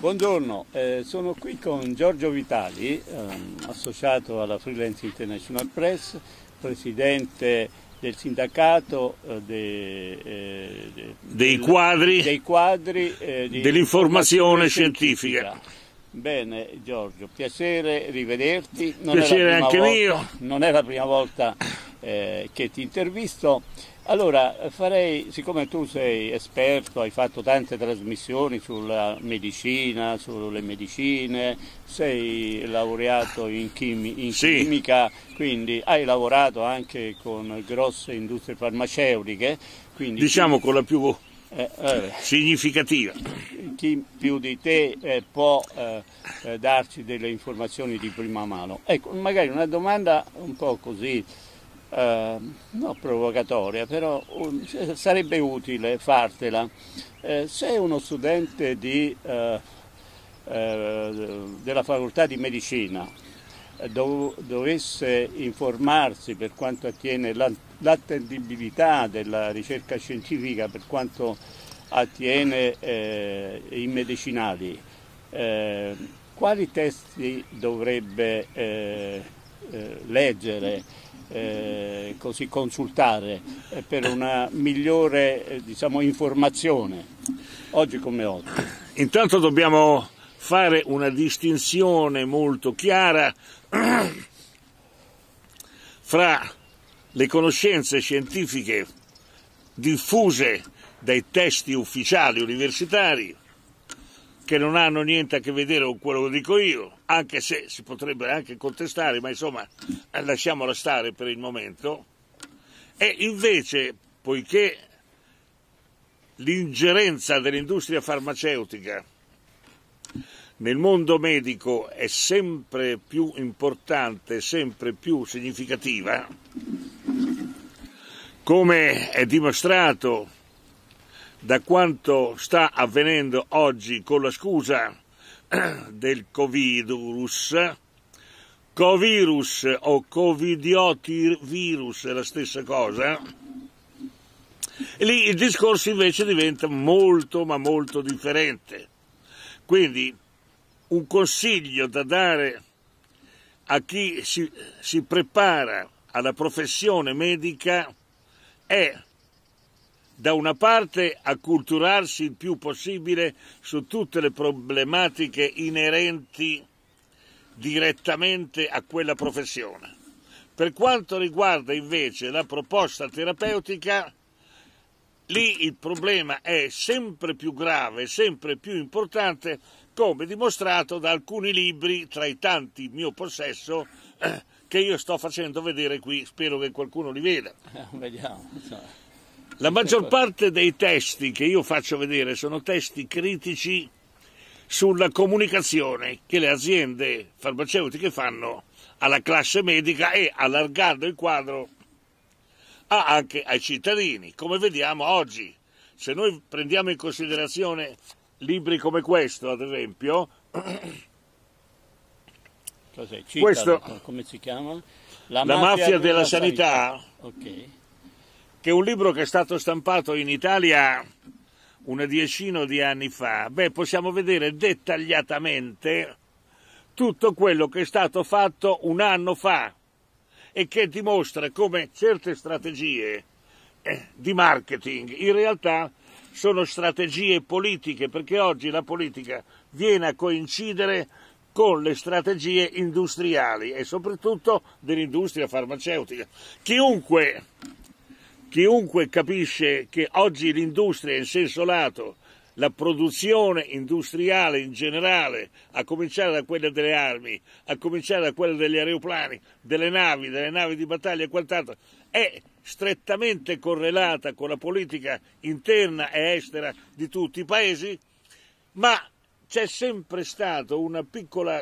Buongiorno, sono qui con Giorgio Vitali, associato alla Freelance International Press, presidente del sindacato dei quadri dell'informazione scientifica. Bene Giorgio, piacere rivederti. Piacere anche mio. Non è la prima volta che ti intervisto. Allora, siccome tu sei esperto, hai fatto tante trasmissioni sulla medicina, sulle medicine, sei laureato in chimica, quindi hai lavorato anche con grosse industrie farmaceutiche. Quindi diciamo con la più significativa. Chi più di te può darci delle informazioni di prima mano. Ecco, magari una domanda un po' così, no, provocatoria, però sarebbe utile fartela. Se uno studente della facoltà di medicina dovesse informarsi per quanto attiene l'attendibilità della ricerca scientifica, per quanto attiene i medicinali, quali testi dovrebbe leggere, così consultare per una migliore informazione oggi come oggi? Intanto dobbiamo fare una distinzione molto chiara fra le conoscenze scientifiche diffuse dai testi ufficiali universitari, che non hanno niente a che vedere con quello che dico io, anche se si potrebbe anche contestare, ma insomma lasciamola stare per il momento. E invece, poiché l'ingerenza dell'industria farmaceutica nel mondo medico è sempre più importante, sempre più significativa, come è dimostrato da quanto sta avvenendo oggi con la scusa del covirus o covidiotivirus è la stessa cosa, e lì il discorso invece diventa molto ma molto differente. Quindi un consiglio da dare a chi si prepara alla professione medica è, da una parte, acculturarsi il più possibile su tutte le problematiche inerenti direttamente a quella professione. Per quanto riguarda invece la proposta terapeutica, lì il problema è sempre più grave, sempre più importante, come dimostrato da alcuni libri tra i tanti in mio possesso che io sto facendo vedere qui, spero che qualcuno li veda. Vediamo. La maggior parte dei testi che io faccio vedere sono testi critici sulla comunicazione che le aziende farmaceutiche fanno alla classe medica e, allargando il quadro, anche ai cittadini. Come vediamo oggi, se noi prendiamo in considerazione libri come questo, ad esempio, questo, come si chiama? La mafia della sanità. Ok. Che è un libro che è stato stampato in Italia una decina di anni fa. Possiamo vedere dettagliatamente tutto quello che è stato fatto un anno fa e che dimostra come certe strategie di marketing in realtà sono strategie politiche, perché oggi la politica viene a coincidere con le strategie industriali e soprattutto dell'industria farmaceutica. Chiunque capisce che oggi l'industria in senso lato, la produzione industriale in generale, a cominciare da quella delle armi, a cominciare da quella degli aeroplani, delle navi di battaglia e quant'altro, è strettamente correlata con la politica interna e estera di tutti i paesi, ma c'è sempre stata una piccola,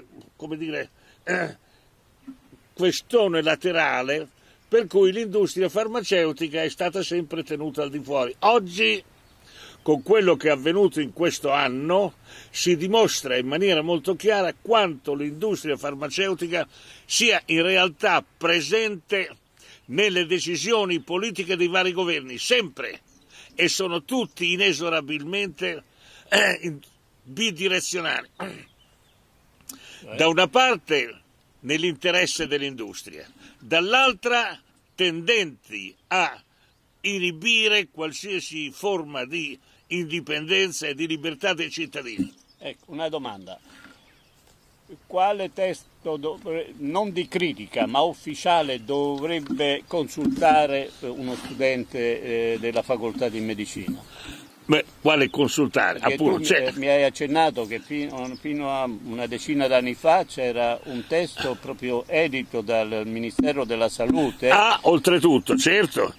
questione laterale per cui l'industria farmaceutica è stata sempre tenuta al di fuori. Oggi, con quello che è avvenuto in questo anno, si dimostra in maniera molto chiara quanto l'industria farmaceutica sia in realtà presente nelle decisioni politiche dei vari governi, sempre, e sono tutti inesorabilmente bidirezionali. Da una parte nell'interesse dell'industria, dall'altra tendenti a inibire qualsiasi forma di indipendenza e di libertà dei cittadini. Ecco, una domanda. Quale testo, non di critica, ma ufficiale, dovrebbe consultare uno studente della facoltà di medicina? Beh, quale consultare? Appunto, mi hai accennato che fino a una decina d'anni fa c'era un testo proprio edito dal Ministero della Salute. Ah, oltretutto, certo.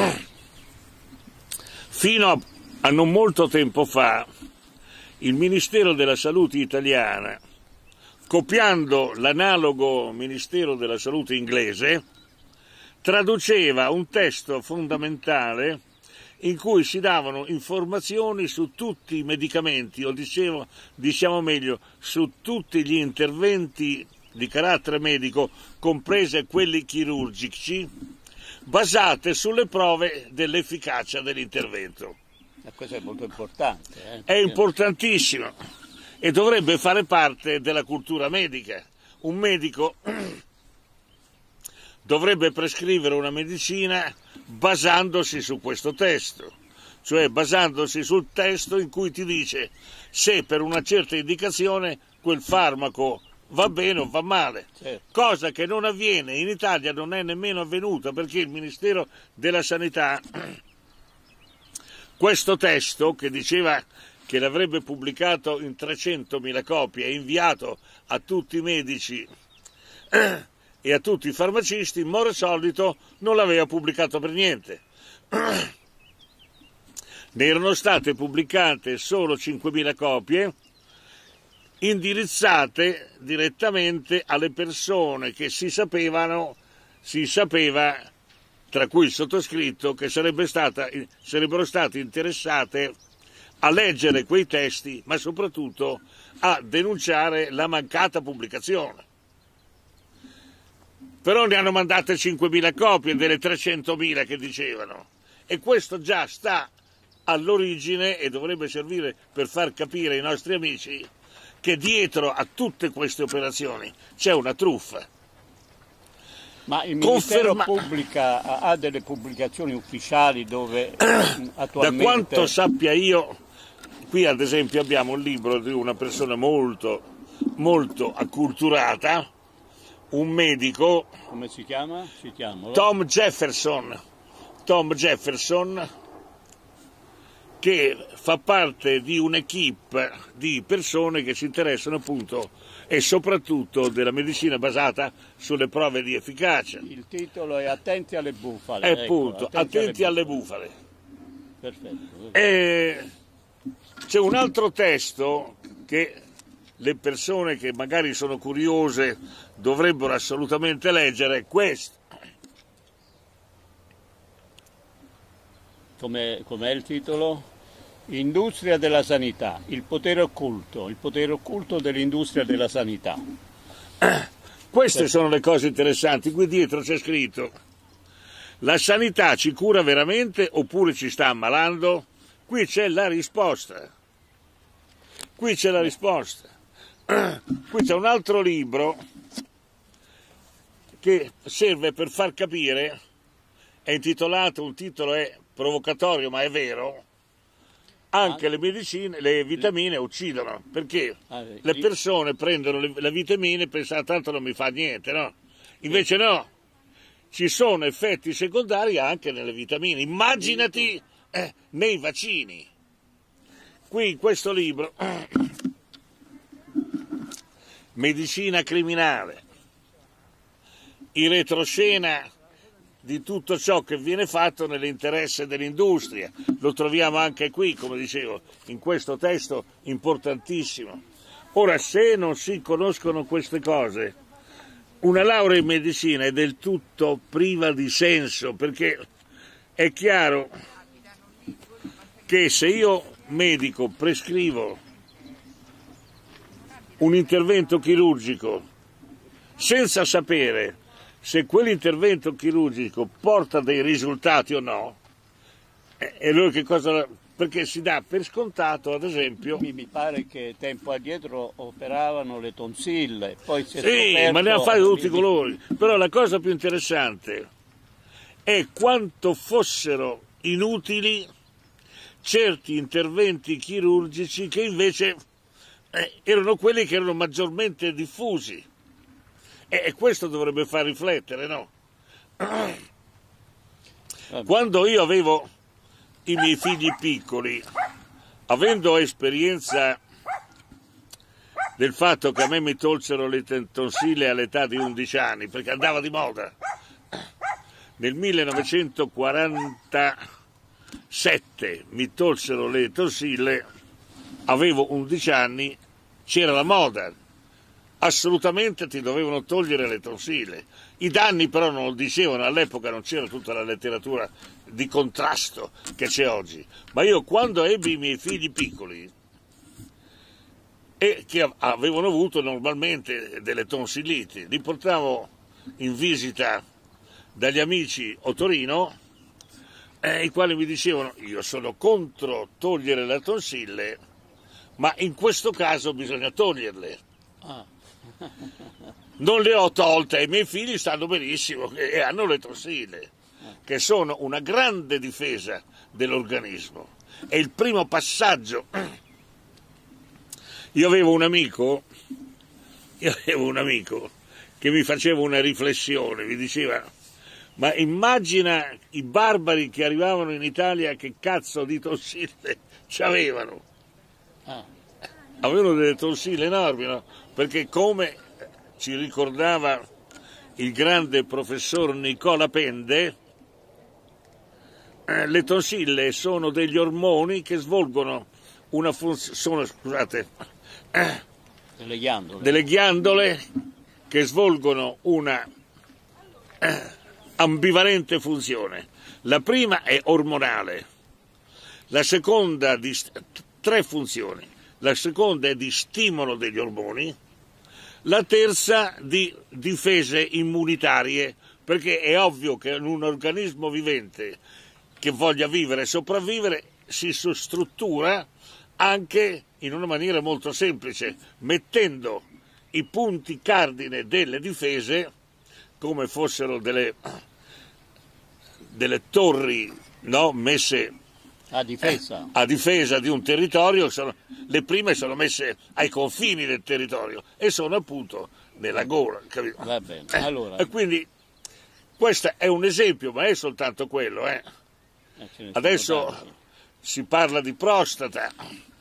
Fino a non molto tempo fa il Ministero della Salute italiana, copiando l'analogo Ministero della Salute inglese, traduceva un testo fondamentale in cui si davano informazioni su tutti i medicamenti, o diciamo meglio, su tutti gli interventi di carattere medico, comprese quelli chirurgici, basate sulle prove dell'efficacia dell'intervento. Questo è molto importante. È importantissimo e dovrebbe fare parte della cultura medica. Un medico dovrebbe prescrivere una medicina basandosi su questo testo, cioè basandosi sul testo in cui ti dice se per una certa indicazione quel farmaco va bene o va male, certo. Cosa che non avviene in Italia, non è nemmeno avvenuta, perché il Ministero della Sanità questo testo, che diceva che l'avrebbe pubblicato in 300.000 copie e inviato a tutti i medici e a tutti i farmacisti, more solito non l'aveva pubblicato per niente. Ne erano state pubblicate solo 5.000 copie, indirizzate direttamente alle persone che si sapeva, tra cui il sottoscritto, che sarebbero state interessate a leggere quei testi, ma soprattutto a denunciare la mancata pubblicazione. Però ne hanno mandate 5.000 copie delle 300.000 che dicevano, e questo già sta all'origine e dovrebbe servire per far capire ai nostri amici che dietro a tutte queste operazioni c'è una truffa. Ma il Ministero pubblica, ha delle pubblicazioni ufficiali dove attualmente... Da quanto sappia io, qui ad esempio abbiamo un libro di una persona molto, molto acculturata, un medico... Come si chiama? Tom Jefferson, che fa parte di un'equipe di persone che si interessano appunto e soprattutto della medicina basata sulle prove di efficacia. Il titolo è Attenti alle bufale. Appunto, attenti alle bufale. Perfetto. C'è un altro testo che le persone che magari sono curiose dovrebbero assolutamente leggere, questo. Com'è il titolo? Industria della sanità, il potere occulto dell'industria della sanità. Queste sono le cose interessanti. Qui dietro c'è scritto: la sanità ci cura veramente oppure ci sta ammalando? Qui c'è la risposta. Qui c'è un altro libro che serve per far capire, è intitolato, un titolo è provocatorio ma è vero, anche le medicine, le vitamine uccidono, perché le persone prendono le vitamine e pensano tanto non mi fa niente, no? Invece no, ci sono effetti secondari anche nelle vitamine, immaginati nei vaccini. Qui in questo libro, Medicina criminale, in retroscena di tutto ciò che viene fatto nell'interesse dell'industria. Lo troviamo anche qui, come dicevo, in questo testo importantissimo. Ora, se non si conoscono queste cose, una laurea in medicina è del tutto priva di senso, perché è chiaro che se io, medico, prescrivo un intervento chirurgico senza sapere se quell'intervento chirurgico porta dei risultati o no, e allora che cosa perché si dà per scontato, ad esempio... Mi pare che tempo addietro operavano le tonsille, poi si è Sì, scoperto... ma ne ha fatti tutti i colori. Però la cosa più interessante è quanto fossero inutili certi interventi chirurgici che invece erano quelli che erano maggiormente diffusi. E questo dovrebbe far riflettere, no? Quando io avevo i miei figli piccoli, avendo esperienza del fatto che a me mi tolsero le tonsille all'età di 11 anni, perché andava di moda, nel 1947 mi tolsero le tonsille, avevo 11 anni, c'era la moda, assolutamente ti dovevano togliere le tonsille. I danni però non lo dicevano, all'epoca non c'era tutta la letteratura di contrasto che c'è oggi. Ma io quando ebbi i miei figli piccoli, e che avevano avuto normalmente delle tonsilliti, li portavo in visita dagli amici a Torino, i quali mi dicevano: io sono contro togliere le tonsille, ma in questo caso bisogna toglierle. Non le ho tolte, i miei figli stanno benissimo e hanno le tonsille, che sono una grande difesa dell'organismo. È il primo passaggio. Io avevo un amico che mi faceva una riflessione, mi diceva: ma immagina i barbari che arrivavano in Italia, che cazzo di tonsille c'avevano. Avevano delle tonsille enormi, no? Perché, come ci ricordava il grande professor Nicola Pende, le tonsille sono degli ormoni che svolgono una funzione, delle ghiandole che svolgono una ambivalente funzione. La prima è ormonale, la seconda di tre funzioni. La seconda è di stimolo degli ormoni, la terza di difese immunitarie, perché è ovvio che in un organismo vivente che voglia vivere e sopravvivere si struttura anche in una maniera molto semplice, mettendo i punti cardine delle difese come fossero delle torri, no, messe a difesa di un territorio. Le prime sono messe ai confini del territorio e sono appunto nella gola, capito? Va bene. Allora. E quindi questo è un esempio, ma è soltanto quello. Adesso si parla di prostata,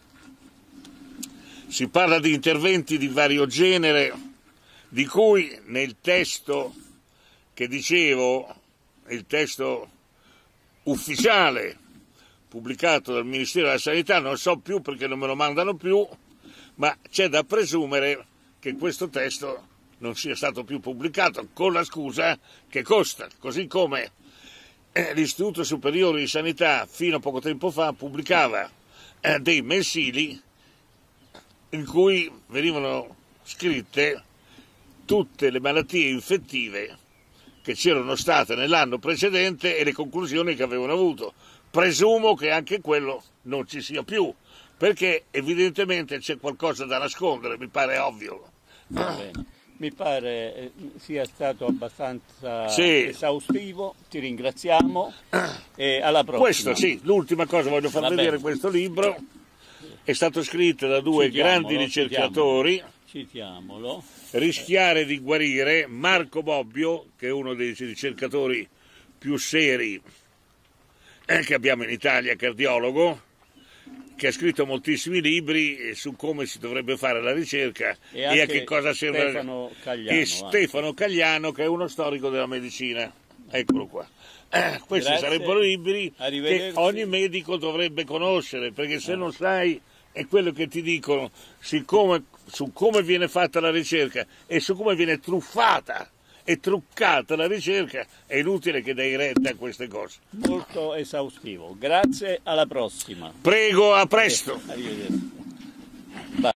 si parla di interventi di vario genere, di cui nel testo che dicevo, il testo ufficiale pubblicato dal Ministero della Sanità, non so più perché non me lo mandano più, ma c'è da presumere che questo testo non sia stato più pubblicato, con la scusa che costa, così come l'Istituto Superiore di Sanità fino a poco tempo fa pubblicava dei mensili in cui venivano scritte tutte le malattie infettive che c'erano state nell'anno precedente e le conclusioni che avevano avuto. Presumo che anche quello non ci sia più, perché evidentemente c'è qualcosa da nascondere, mi pare ovvio. Va bene. Mi pare sia stato abbastanza esaustivo, ti ringraziamo e alla prossima. Questo sì, l'ultima cosa voglio far vedere questo libro, è stato scritto da due grandi ricercatori. Citiamolo. Rischiare di guarire, Marco Bobbio, che è uno dei ricercatori più seri che abbiamo in Italia, cardiologo, che ha scritto moltissimi libri su come si dovrebbe fare la ricerca e a che cosa serve. Stefano Cagliano, che è uno storico della medicina. Eccolo qua. Questi sarebbero libri che ogni medico dovrebbe conoscere, perché se non sai è quello che ti dicono su come viene fatta la ricerca e su come viene truffata e truccata la ricerca, è inutile che dai retta a queste cose. Molto esaustivo. Grazie, alla prossima. Prego, a presto. Arrivederci.